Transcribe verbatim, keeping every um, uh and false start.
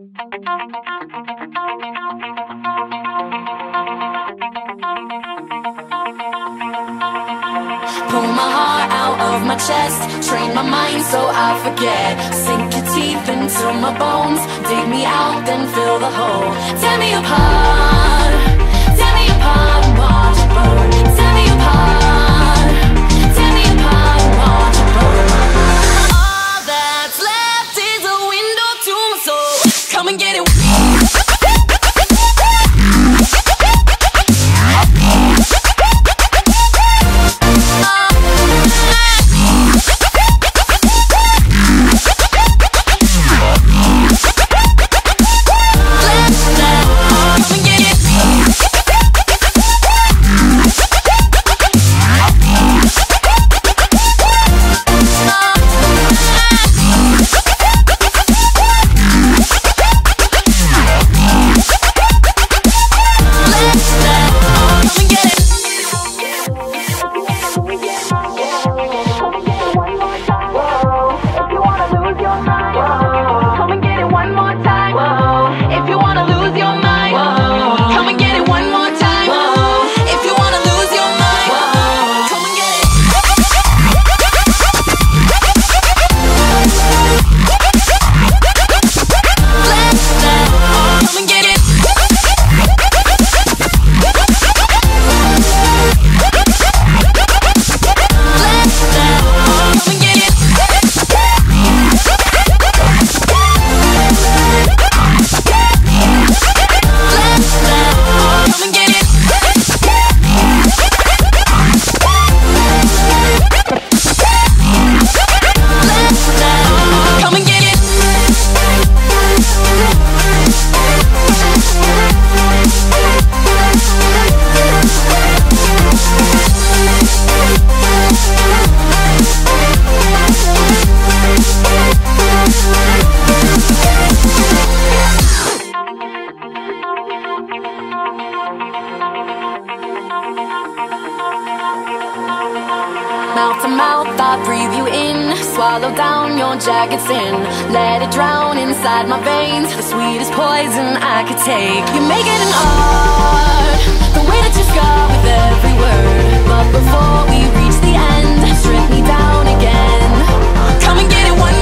Pull my heart out of my chest, train my mind so I forget. Sink your teeth into my bones, dig me out, then fill the hole. Tear me apart, tear me apart and watch it burn. Tear me apart, tear me apart and watch it burn. All that's left is a window to my soul. Come and get it. Mouth to mouth, I breathe you in. Swallow down your jagged sin. Let it drown inside my veins. The sweetest poison I could take. You make it an art, the way that you scar with every word. But before we reach the end, strip me down again. Come and get it one